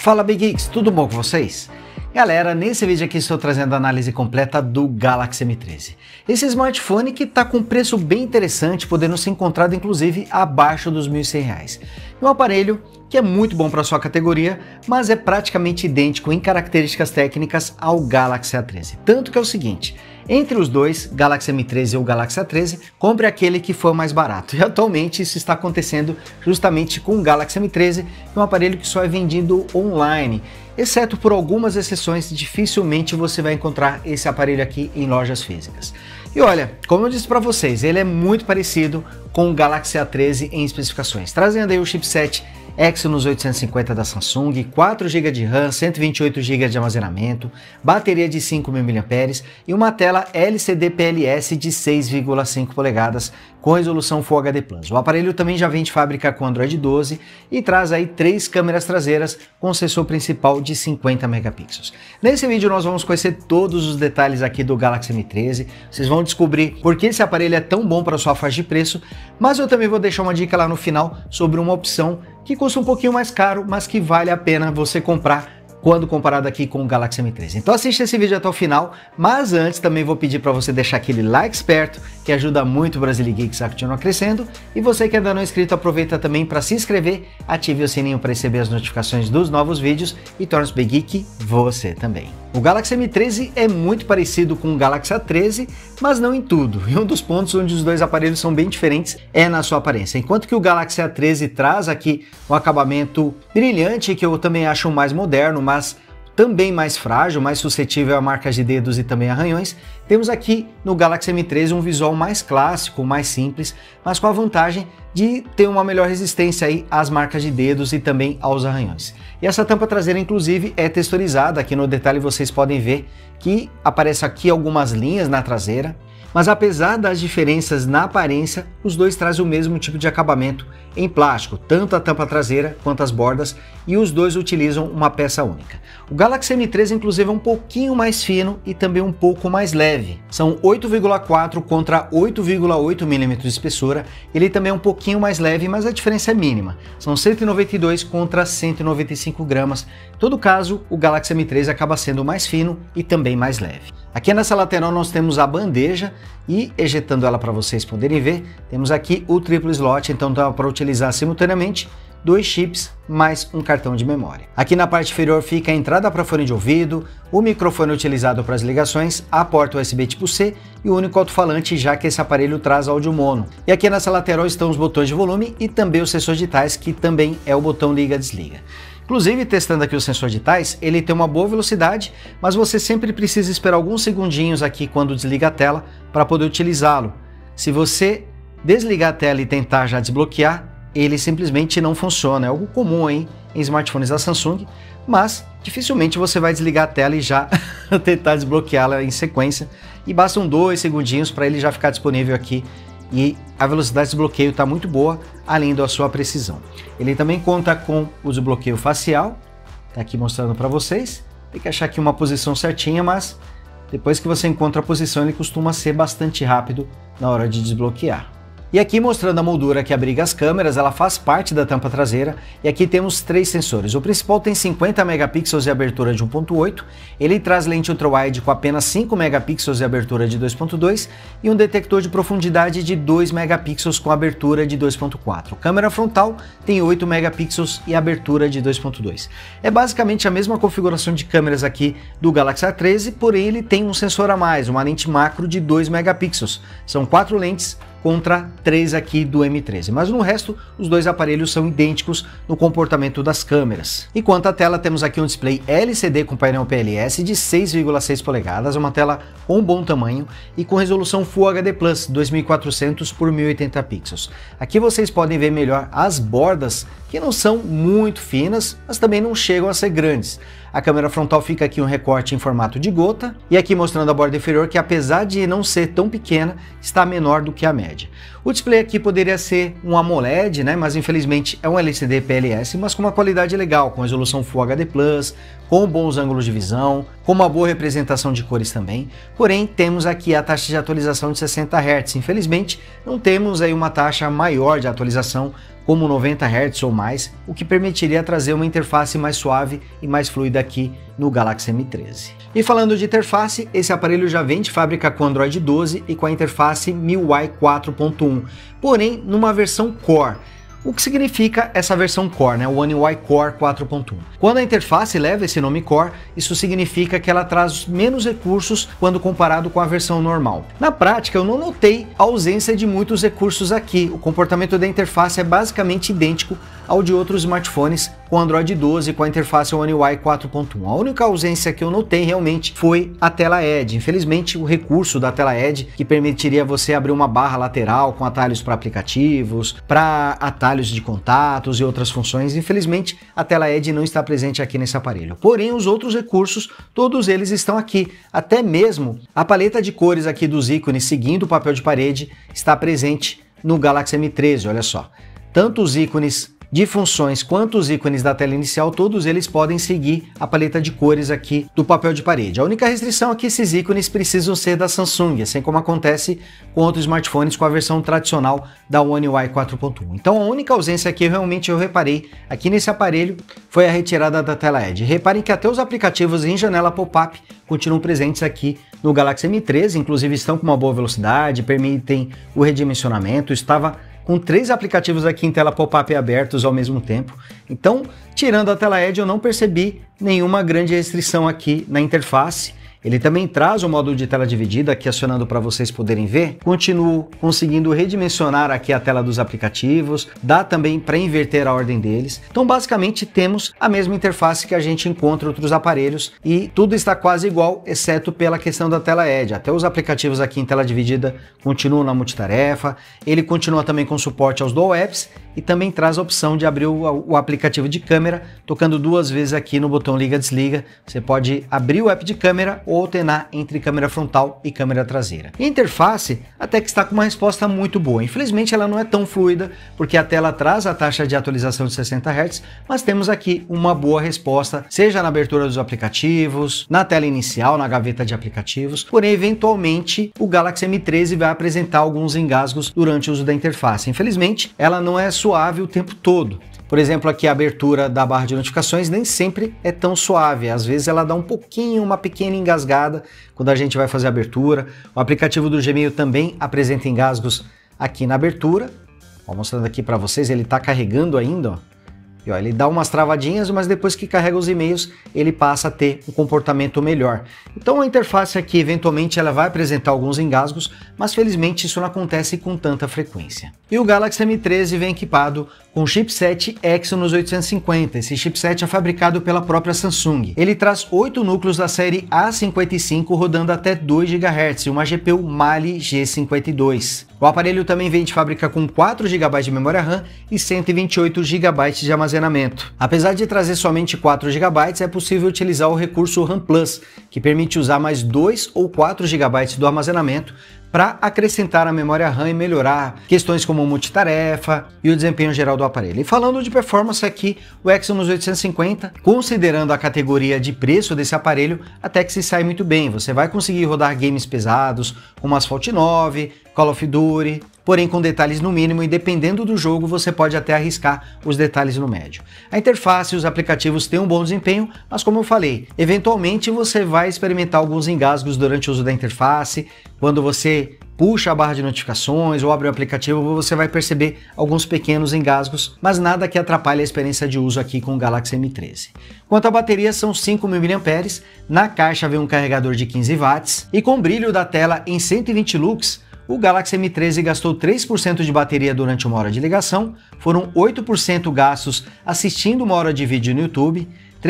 Fala Big Geeks, tudo bom com vocês? Galera, nesse vídeo aqui estou trazendo a análise completa do Galaxy M13. Esse smartphone que está com um preço bem interessante, podendo ser encontrado inclusive abaixo dos R$ 1.100. Um aparelho que é muito bom para sua categoria, mas é praticamente idêntico em características técnicas ao Galaxy A13. Tanto que é o seguinte, entre os dois, Galaxy M13 ou Galaxy A13, compre aquele que for mais barato. E atualmente isso está acontecendo justamente com o Galaxy M13, que é um aparelho que só é vendido online. Exceto por algumas exceções, dificilmente você vai encontrar esse aparelho aqui em lojas físicas. E olha, como eu disse para vocês, ele é muito parecido com o Galaxy A13 em especificações, trazendo aí o chipset Exynos 850 da Samsung, 4 GB de RAM, 128 GB de armazenamento, bateria de 5.000 mAh e uma tela LCD PLS de 6,5 polegadas com resolução Full HD+. O aparelho também já vem de fábrica com Android 12 e traz aí 3 câmeras traseiras com sensor principal de 50 megapixels. Nesse vídeo nós vamos conhecer todos os detalhes aqui do Galaxy M13, vocês vão descobrir por que esse aparelho é tão bom para sua faixa de preço, mas eu também vou deixar uma dica lá no final sobre uma opção que custa um pouquinho mais caro, mas que vale a pena você comprar quando comparado aqui com o Galaxy M13. Então assiste esse vídeo até o final, mas antes também vou pedir para você deixar aquele like esperto, que ajuda muito o Brasile Geeks a continuar crescendo, e você que ainda não é inscrito, aproveita também para se inscrever, ative o sininho para receber as notificações dos novos vídeos e torne-se Big Geek você também. O Galaxy M13 é muito parecido com o Galaxy A13, mas não em tudo, e um dos pontos onde os dois aparelhos são bem diferentes é na sua aparência. Enquanto que o Galaxy A13 traz aqui um acabamento brilhante, que eu também acho mais moderno, mas também mais frágil, mais suscetível a marcas de dedos e também arranhões, temos aqui no Galaxy M13 um visual mais clássico, mais simples, mas com a vantagem de ter uma melhor resistência aí às marcas de dedos e também aos arranhões. E essa tampa traseira inclusive é texturizada, aqui no detalhe vocês podem ver que aparece aqui algumas linhas na traseira, mas apesar das diferenças na aparência, os dois trazem o mesmo tipo de acabamento em plástico, tanto a tampa traseira quanto as bordas, e os dois utilizam uma peça única. O Galaxy M13 inclusive é um pouquinho mais fino e também um pouco mais leve. São 8,4 contra 8,8 mm de espessura, ele também é um pouquinho mais leve, mas a diferença é mínima. São 192 contra 195 gramas. Em todo caso, o Galaxy M13 acaba sendo mais fino e também mais leve. Aqui nessa lateral nós temos a bandeja e, ejetando ela para vocês poderem ver, temos aqui o triplo slot, então dá para utilizar simultaneamente 2 chips mais um cartão de memória. Aqui na parte inferior fica a entrada para fone de ouvido, o microfone utilizado para as ligações, a porta USB tipo C e o único alto-falante, já que esse aparelho traz áudio mono. E aqui nessa lateral estão os botões de volume e também os sensores digitais, que também é o botão liga-desliga. Inclusive, testando aqui o sensor digitais, ele tem uma boa velocidade, mas você sempre precisa esperar alguns segundinhos aqui quando desliga a tela para poder utilizá-lo. Se você desligar a tela e tentar já desbloquear, ele simplesmente não funciona. É algo comum aí em smartphones da Samsung, mas dificilmente você vai desligar a tela e já tentar desbloqueá-la em sequência. E bastam 2 segundinhos para ele já ficar disponível aqui. E a velocidade de desbloqueio está muito boa, além da sua precisão. Ele também conta com o desbloqueio facial, tá aqui mostrando para vocês. Tem que achar aqui uma posição certinha, mas depois que você encontra a posição, ele costuma ser bastante rápido na hora de desbloquear. E aqui mostrando a moldura que abriga as câmeras, ela faz parte da tampa traseira, e aqui temos 3 sensores. O principal tem 50 megapixels e abertura de 1.8, ele traz lente ultrawide com apenas 5 megapixels e abertura de 2.2 e um detector de profundidade de 2 megapixels com abertura de 2.4. Câmera frontal tem 8 megapixels e abertura de 2.2. É basicamente a mesma configuração de câmeras aqui do Galaxy A13, porém ele tem um sensor a mais, uma lente macro de 2 megapixels. São 4 lentes contra 3 aqui do M13, mas no resto os dois aparelhos são idênticos no comportamento das câmeras. E quanto à tela, temos aqui um display LCD com painel PLS de 6,6 polegadas, uma tela com um bom tamanho e com resolução Full HD+, 2400 por 1080 pixels. Aqui vocês podem ver melhor as bordas, que não são muito finas, mas também não chegam a ser grandes. A câmera frontal fica aqui um recorte em formato de gota, e aqui mostrando a borda inferior que, apesar de não ser tão pequena, está menor do que a média. O display aqui poderia ser um AMOLED, né, mas infelizmente é um LCD PLS, mas com uma qualidade legal, com resolução Full HD+, com bons ângulos de visão, com uma boa representação de cores também. Porém, temos aqui a taxa de atualização de 60 Hz. Infelizmente, não temos aí uma taxa maior de atualização, como 90 Hz ou mais, o que permitiria trazer uma interface mais suave e mais fluida aqui no Galaxy M13. E falando de interface, esse aparelho já vem de fábrica com Android 12 e com a interface MIUI 4.1, porém numa versão Core. O que significa essa versão Core, né? O One UI Core 4.1. Quando a interface leva esse nome Core, isso significa que ela traz menos recursos quando comparado com a versão normal. Na prática, eu não notei a ausência de muitos recursos aqui. O comportamento da interface é basicamente idêntico ao de outros smartphones com Android 12 com a interface One UI 4.1. A única ausência que eu notei realmente foi a tela Edge. Infelizmente, o recurso da tela Edge, que permitiria você abrir uma barra lateral com atalhos para aplicativos, para atalhos de contatos e outras funções, infelizmente a tela Edge não está presente aqui nesse aparelho. Porém, os outros recursos, todos eles estão aqui. Até mesmo a paleta de cores aqui dos ícones seguindo o papel de parede está presente no Galaxy M13, olha só. Tanto os ícones de funções quanto os ícones da tela inicial, todos eles podem seguir a paleta de cores aqui do papel de parede. A única restrição é que esses ícones precisam ser da Samsung, assim como acontece com outros smartphones com a versão tradicional da One UI 4.1. Então a única ausência que realmente eu reparei aqui nesse aparelho foi a retirada da tela Edge. Reparem que até os aplicativos em janela pop-up continuam presentes aqui no Galaxy M13, inclusive estão com uma boa velocidade, permitem o redimensionamento. Estava com 3 aplicativos aqui em tela pop-up abertos ao mesmo tempo. Então, tirando a tela Edge, eu não percebi nenhuma grande restrição aqui na interface. Ele também traz o modo de tela dividida aqui acionando para vocês poderem ver. Continuo conseguindo redimensionar aqui a tela dos aplicativos, dá também para inverter a ordem deles. Então basicamente temos a mesma interface que a gente encontra em outros aparelhos e tudo está quase igual, exceto pela questão da tela Edge. Até os aplicativos aqui em tela dividida continuam na multitarefa, ele continua também com suporte aos Dual Apps e também traz a opção de abrir o aplicativo de câmera, tocando 2 vezes aqui no botão liga-desliga. Você pode abrir o app de câmera ou alternar entre câmera frontal e câmera traseira. E a interface até que está com uma resposta muito boa. Infelizmente ela não é tão fluida, porque a tela traz a taxa de atualização de 60 Hz, mas temos aqui uma boa resposta, seja na abertura dos aplicativos, na tela inicial, na gaveta de aplicativos, porém eventualmente o Galaxy M13 vai apresentar alguns engasgos durante o uso da interface. Infelizmente ela não é suave o tempo todo. Por exemplo, aqui a abertura da barra de notificações nem sempre é tão suave, às vezes ela dá uma pequena engasgada quando a gente vai fazer a abertura. O aplicativo do Gmail também apresenta engasgos aqui na abertura. Ó, mostrando aqui para vocês, ele está carregando ainda, ó. E ó, ele dá umas travadinhas, mas depois que carrega os e-mails, ele passa a ter um comportamento melhor. Então a interface aqui, eventualmente, ela vai apresentar alguns engasgos, mas felizmente isso não acontece com tanta frequência. E o Galaxy M13 vem equipado com o chipset Exynos 850. Esse chipset é fabricado pela própria Samsung. Ele traz 8 núcleos da série A55 rodando até 2 GHz e uma GPU Mali G52. O aparelho também vem de fábrica com 4 GB de memória RAM e 128 GB de armazenamento. Apesar de trazer somente 4 GB, é possível utilizar o recurso RAM Plus, que permite usar mais 2 ou 4 GB do armazenamento para acrescentar a memória RAM e melhorar questões como multitarefa e o desempenho geral do aparelho. E falando de performance aqui, o Exynos 850, considerando a categoria de preço desse aparelho, até que se sai muito bem. Você vai conseguir rodar games pesados como Asphalt 9, Call of Duty, porém com detalhes no mínimo, e dependendo do jogo você pode até arriscar os detalhes no médio. A interface e os aplicativos têm um bom desempenho, mas como eu falei, eventualmente você vai experimentar alguns engasgos durante o uso da interface. Quando você puxa a barra de notificações ou abre o aplicativo, você vai perceber alguns pequenos engasgos, mas nada que atrapalhe a experiência de uso aqui com o Galaxy M13. Quanto à bateria, são 5.000 mAh, na caixa vem um carregador de 15 watts e com brilho da tela em 120 lux, o Galaxy M13 gastou 3% de bateria durante 1 hora de ligação, foram 8% gastos assistindo 1 hora de vídeo no YouTube,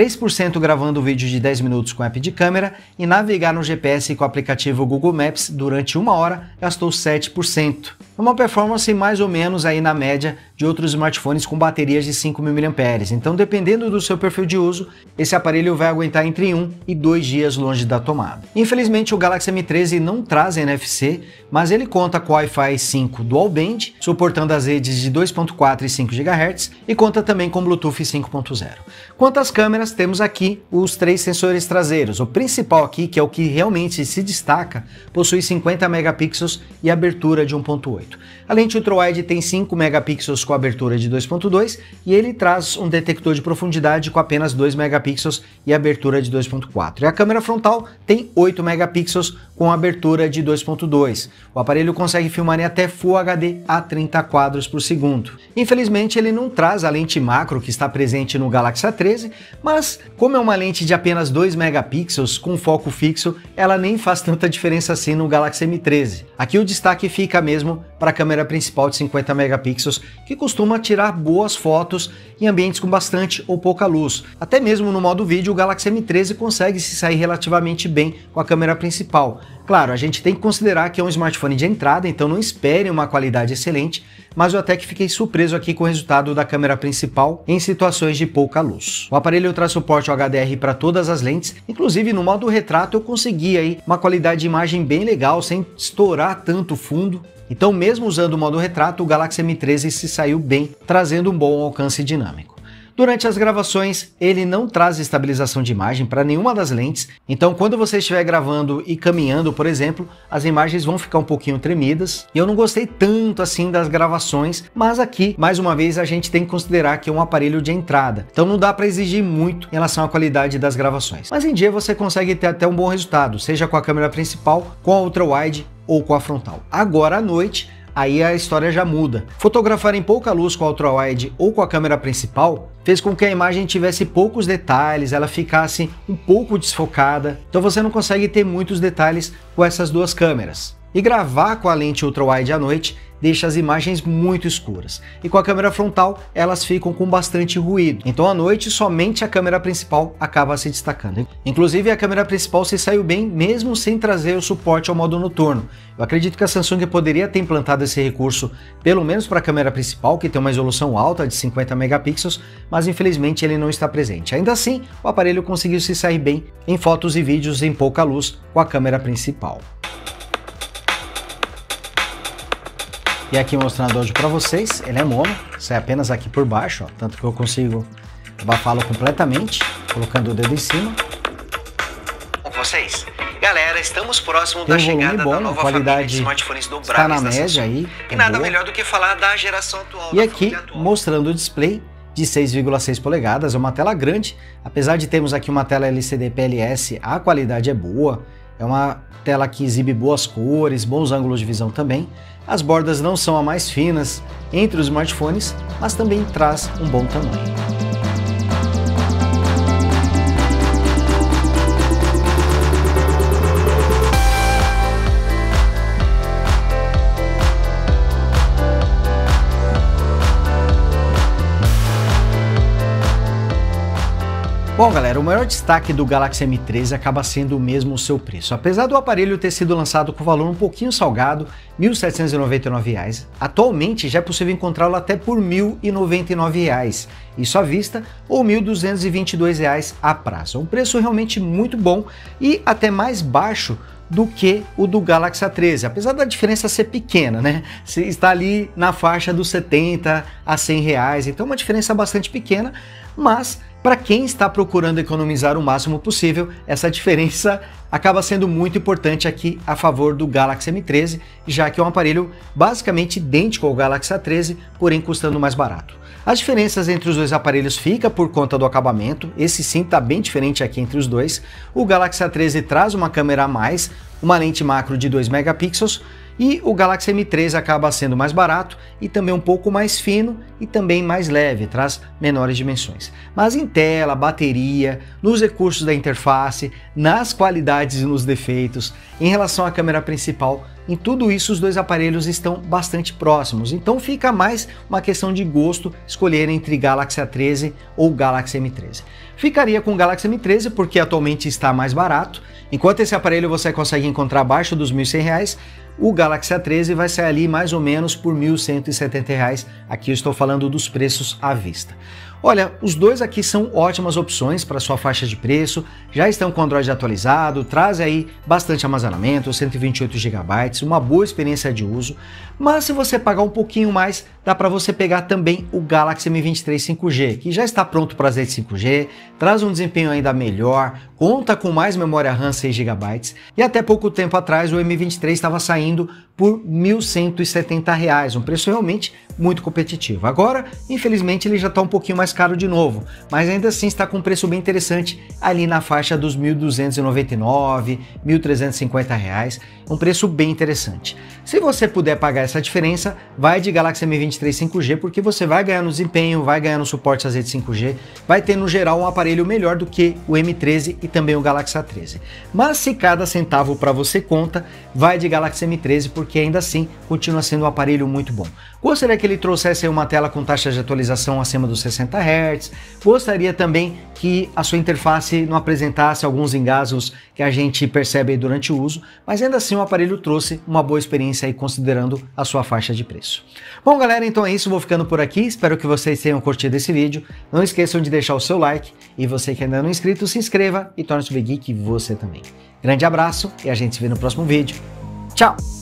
3% gravando vídeo de 10 minutos com app de câmera e navegar no GPS com o aplicativo Google Maps durante 1 hora gastou 7%. Uma performance mais ou menos aí na média de outros smartphones com baterias de 5.000 mAh. Então, dependendo do seu perfil de uso, esse aparelho vai aguentar entre 1 e 2 dias longe da tomada. Infelizmente, o Galaxy M13 não traz NFC, mas ele conta com Wi-Fi 5 Dual Band, suportando as redes de 2.4 e 5 GHz, e conta também com Bluetooth 5.0. Quanto às câmeras, temos aqui os 3 sensores traseiros. O principal aqui, que é o que realmente se destaca, possui 50 megapixels e abertura de 1.8. A lente ultrawide tem 5 megapixels com abertura de 2.2 e ele traz um detector de profundidade com apenas 2 megapixels e abertura de 2.4. E a câmera frontal tem 8 megapixels com abertura de 2.2. O aparelho consegue filmar em até Full HD a 30 quadros por segundo. Infelizmente, ele não traz a lente macro que está presente no Galaxy A13, mas como é uma lente de apenas 2 megapixels com foco fixo, ela nem faz tanta diferença assim no Galaxy M13. Aqui o destaque fica mesmo para a câmera principal de 50 megapixels, que costuma tirar boas fotos em ambientes com bastante ou pouca luz. Até mesmo no modo vídeo, o Galaxy M13 consegue se sair relativamente bem com a câmera principal. Claro, a gente tem que considerar que é um smartphone de entrada, então não espere uma qualidade excelente, mas eu até que fiquei surpreso aqui com o resultado da câmera principal em situações de pouca luz. O aparelho traz suporte ao HDR para todas as lentes, inclusive no modo retrato eu consegui aí uma qualidade de imagem bem legal, sem estourar tanto fundo. Então, mesmo usando o modo retrato, o Galaxy M13 se saiu bem, trazendo um bom alcance dinâmico. Durante as gravações, ele não traz estabilização de imagem para nenhuma das lentes, então quando você estiver gravando e caminhando, por exemplo, as imagens vão ficar um pouquinho tremidas. E eu não gostei tanto assim das gravações, mas aqui, mais uma vez, a gente tem que considerar que é um aparelho de entrada, então não dá para exigir muito em relação à qualidade das gravações. Mas em dia você consegue ter até um bom resultado, seja com a câmera principal, com a ultrawide ou com a frontal. Agora à noite, aí a história já muda. Fotografar em pouca luz com a ultrawide ou com a câmera principal fez com que a imagem tivesse poucos detalhes, ela ficasse um pouco desfocada, então você não consegue ter muitos detalhes com essas duas câmeras. E gravar com a lente ultrawide à noite deixa as imagens muito escuras. E com a câmera frontal, elas ficam com bastante ruído. Então à noite, somente a câmera principal acaba se destacando. Inclusive, a câmera principal se saiu bem, mesmo sem trazer o suporte ao modo noturno. Eu acredito que a Samsung poderia ter implantado esse recurso, pelo menos para a câmera principal, que tem uma resolução alta de 50 megapixels, mas infelizmente ele não está presente. Ainda assim, o aparelho conseguiu se sair bem em fotos e vídeos em pouca luz com a câmera principal. E aqui mostrando hoje para vocês, ele é mono, sai apenas aqui por baixo, ó, tanto que eu consigo abafá-lo completamente, colocando o dedo em cima. Com vocês, galera, estamos próximo da chegada da nova família de smartphones dobráveis está na média aí. E nada melhor do que falar da geração atual. E aqui mostrando o display de 6,6 polegadas, é uma tela grande, apesar de termos aqui uma tela LCD PLS, a qualidade é boa, é uma tela que exibe boas cores, bons ângulos de visão também. As bordas não são as mais finas entre os smartphones, mas também traz um bom tamanho. Bom, galera, o maior destaque do Galaxy M13 acaba sendo mesmo o seu preço. Apesar do aparelho ter sido lançado com valor um pouquinho salgado, R$ 1.799, atualmente já é possível encontrá-lo até por R$ 1.099, isso à vista, ou R$ 1.222 a prazo. Um preço realmente muito bom e até mais baixo do que o do Galaxy A13, apesar da diferença ser pequena, né? Está ali na faixa dos 70 a 100 reais, então uma diferença bastante pequena, mas para quem está procurando economizar o máximo possível, essa diferença acaba sendo muito importante aqui a favor do Galaxy M13, já que é um aparelho basicamente idêntico ao Galaxy A13, porém custando mais barato. As diferenças entre os dois aparelhos fica por conta do acabamento, esse sim está bem diferente aqui entre os dois. O Galaxy A13 traz uma câmera a mais, uma lente macro de 2 megapixels, e o Galaxy M13 acaba sendo mais barato e também um pouco mais fino e também mais leve, traz menores dimensões. Mas em tela, bateria, nos recursos da interface, nas qualidades e nos defeitos, em relação à câmera principal, em tudo isso os dois aparelhos estão bastante próximos, então fica mais uma questão de gosto escolher entre Galaxy A13 ou Galaxy M13. Ficaria com o Galaxy M13 porque atualmente está mais barato. Enquanto esse aparelho você consegue encontrar abaixo dos R$ 1.100, o Galaxy A13 vai sair ali mais ou menos por R$ 1.170. Aqui eu estou falando dos preços à vista. Olha, os dois aqui são ótimas opções para sua faixa de preço, já estão com Android atualizado, traz aí bastante armazenamento, 128 GB, uma boa experiência de uso, mas se você pagar um pouquinho mais, dá para você pegar também o Galaxy M23 5G, que já está pronto para as redes 5G, traz um desempenho ainda melhor, conta com mais memória RAM 6 GB, e até pouco tempo atrás o M23 estava saindo por R$ 1.170, um preço realmente muito competitivo. Agora, infelizmente, ele já está um pouquinho mais caro de novo, mas ainda assim está com um preço bem interessante ali na faixa dos R$ 1.299, R$ 1.350, um preço bem interessante. Se você puder pagar essa diferença, vai de Galaxy M23 5G, porque você vai ganhar no desempenho, vai ganhar no suporte às redes 5G, vai ter no geral um aparelho melhor do que o M13 e também o Galaxy A13. Mas se cada centavo para você conta, vai de Galaxy M13, porque ainda assim continua sendo um aparelho muito bom. Gostaria que ele trouxesse uma tela com taxa de atualização acima dos 60 Hz, gostaria também que a sua interface não apresentasse alguns engasgos que a gente percebe aí durante o uso, mas ainda assim o aparelho trouxe uma boa experiência aí considerando a sua faixa de preço. Bom galera, então é isso, vou ficando por aqui, espero que vocês tenham curtido esse vídeo, não esqueçam de deixar o seu like e você que ainda não é inscrito, se inscreva e torne-se um geek você também. Grande abraço e a gente se vê no próximo vídeo. Tchau!